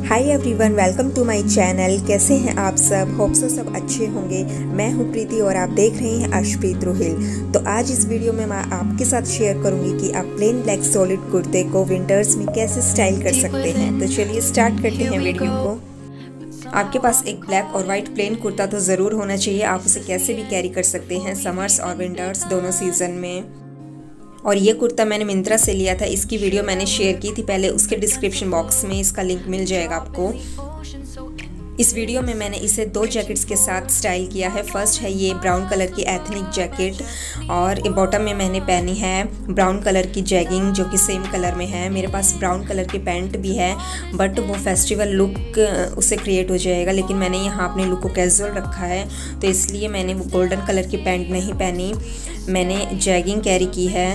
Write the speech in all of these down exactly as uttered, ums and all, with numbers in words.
Hi everyone, welcome to my channel. कैसे हैं आप सब? होप सो सब अच्छे होंगे। मैं हूं प्रीति और आप देख रहे हैं अर्शप्रीत रोहिल। तो आज इस वीडियो में मैं आपके साथ शेयर करूंगी कि आप प्लेन ब्लैक सॉलिड कुर्ते को विंटर्स में कैसे स्टाइल कर सकते हैं। तो चलिए स्टार्ट करते हैं वीडियो को। आपके पास एक ब्लैक और वाइट प्लेन कुर्ता तो ज़रूर होना चाहिए। आप उसे कैसे भी कैरी कर सकते हैं समर्स और विंटर्स दोनों सीज़न में। और ये कुर्ता मैंने मिंत्रा से लिया था। इसकी वीडियो मैंने शेयर की थी पहले, उसके डिस्क्रिप्शन बॉक्स में इसका लिंक मिल जाएगा आपको। इस वीडियो में मैंने इसे दो जैकेट्स के साथ स्टाइल किया है। फर्स्ट है ये ब्राउन कलर की एथनिक जैकेट और बॉटम में मैंने पहनी है ब्राउन कलर की जैगिंग जो कि सेम कलर में है। मेरे पास ब्राउन कलर की पैंट भी है बट वो फेस्टिवल लुक उससे क्रिएट हो जाएगा, लेकिन मैंने यहाँ अपने लुक को कैजुअल रखा है तो इसलिए मैंने वो गोल्डन कलर की पैंट नहीं पहनी, मैंने जैगिंग कैरी की है।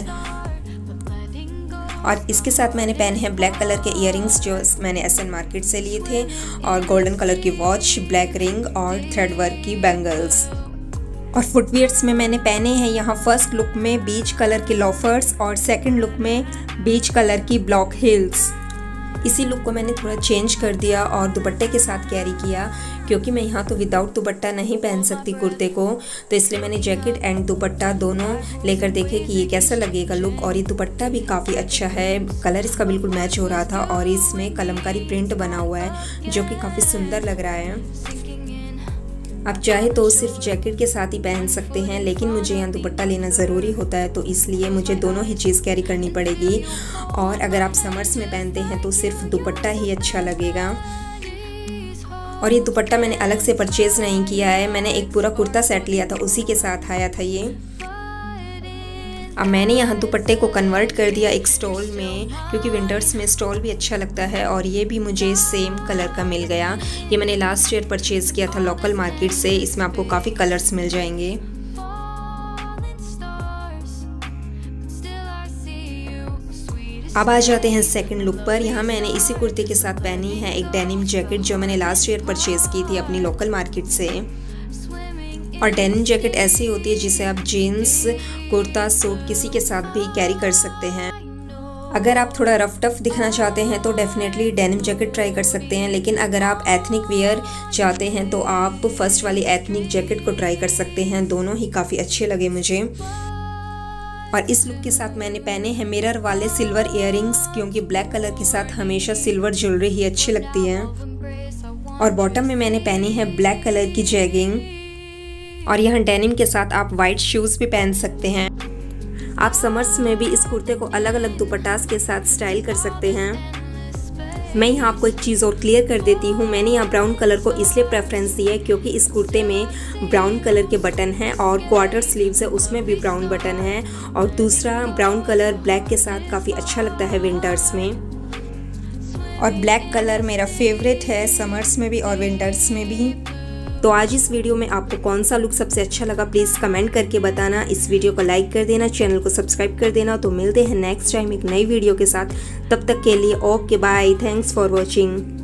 और इसके साथ मैंने पहने हैं ब्लैक कलर के इयररिंग्स जो मैंने एस एन मार्केट से लिए थे, और गोल्डन कलर की वॉच, ब्लैक रिंग और थ्रेड वर्क की बैंगल्स। और फुटवियर्स में मैंने पहने हैं यहाँ फर्स्ट लुक में बीच कलर के लोफर्स और सेकंड लुक में बीच कलर की ब्लॉक हिल्स। इसी लुक को मैंने थोड़ा चेंज कर दिया और दुपट्टे के साथ कैरी किया, क्योंकि मैं यहाँ तो विदाउट दुपट्टा नहीं पहन सकती कुर्ते को, तो इसलिए मैंने जैकेट एंड दुपट्टा दोनों लेकर देखे कि ये कैसा लगेगा लुक। और ये दुपट्टा भी काफ़ी अच्छा है, कलर इसका बिल्कुल मैच हो रहा था और इसमें कलमकारी प्रिंट बना हुआ है जो कि काफ़ी सुंदर लग रहा है। आप चाहे तो सिर्फ जैकेट के साथ ही पहन सकते हैं, लेकिन मुझे यहाँ दुपट्टा लेना ज़रूरी होता है तो इसलिए मुझे दोनों ही चीज़ कैरी करनी पड़ेगी। और अगर आप समर्स में पहनते हैं तो सिर्फ दुपट्टा ही अच्छा लगेगा। और ये दुपट्टा मैंने अलग से परचेज़ नहीं किया है, मैंने एक पूरा कुर्ता सेट लिया था, उसी के साथ आया था ये। अब मैंने यहाँ दुपट्टे को कन्वर्ट कर दिया एक स्टॉल में, क्योंकि विंटर्स में स्टॉल भी अच्छा लगता है। और ये भी मुझे सेम कलर का मिल गया। ये मैंने लास्ट ईयर परचेज़ किया था लोकल मार्केट से। इसमें आपको काफ़ी कलर्स मिल जाएंगे। अब आ जाते हैं सेकंड लुक पर। यहाँ मैंने इसी कुर्ते के साथ पहनी है एक डेनिम जैकेट जो मैंने लास्ट ईयर परचेज़ की थी अपनी लोकल मार्केट से। और डेनिम जैकेट ऐसी होती है जिसे आप जीन्स, कुर्ता, सूट किसी के साथ भी कैरी कर सकते हैं। अगर आप थोड़ा रफ टफ दिखना चाहते हैं तो डेफिनेटली डेनिम जैकेट ट्राई कर सकते हैं, लेकिन अगर आप एथनिक वियर चाहते हैं तो आप फर्स्ट वाली एथनिक जैकेट को ट्राई कर सकते हैं। दोनों ही काफ़ी अच्छे लगे मुझे। और इस लुक के साथ मैंने पहने हैं मिरर वाले सिल्वर इयररिंग्स, क्योंकि ब्लैक कलर के साथ हमेशा सिल्वर ज्वेलरी ही अच्छी लगती है। और बॉटम में मैंने पहनी है ब्लैक कलर की जैगिंग। और यहाँ डेनिम के साथ आप वाइट शूज़ भी पहन सकते हैं। आप समर्स में भी इस कुर्ते को अलग अलग दुपट्टास के साथ स्टाइल कर सकते हैं। मैं यहाँ आपको एक चीज़ और क्लियर कर देती हूँ, मैंने यहाँ ब्राउन कलर को इसलिए प्रेफरेंस दिया है क्योंकि इस कुर्ते में ब्राउन कलर के बटन हैं और क्वार्टर स्लीव्स है उसमें भी ब्राउन बटन है। और दूसरा ब्राउन कलर ब्लैक के साथ काफ़ी अच्छा लगता है विंटर्स में। और ब्लैक कलर मेरा फेवरेट है समर्स में भी और विंटर्स में भी। तो आज इस वीडियो में आपको कौन सा लुक सबसे अच्छा लगा प्लीज़ कमेंट करके बताना। इस वीडियो को लाइक कर देना, चैनल को सब्सक्राइब कर देना। तो मिलते हैं नेक्स्ट टाइम एक नई वीडियो के साथ, तब तक के लिए okay bye, thanks for watching.